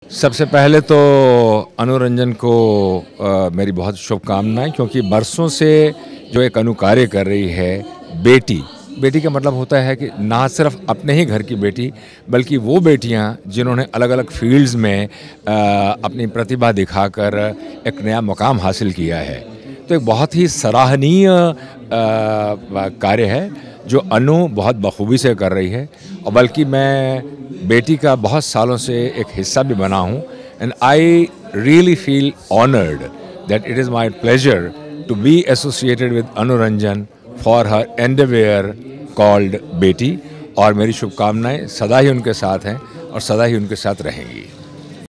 सबसे पहले तो अनुरंजन को मेरी बहुत शुभकामनाएं, क्योंकि बरसों से जो एक अनुकार्य कर रही है बेटी। बेटी का मतलब होता है कि ना सिर्फ अपने ही घर की बेटी, बल्कि वो बेटियां जिन्होंने अलग अलग फील्ड्स में अपनी प्रतिभा दिखाकर एक नया मुकाम हासिल किया है। तो एक बहुत ही सराहनीय कार्य है जो अनु बहुत बखूबी से कर रही है। और बल्कि मैं बेटी का बहुत सालों से एक हिस्सा भी बना हूँ, and I really feel honoured that it is my pleasure to be associated with Anuranjan for her endeavour called Beti. और मेरी शुभकामनाएं सदा ही उनके साथ हैं और सदा ही उनके साथ रहेंगी।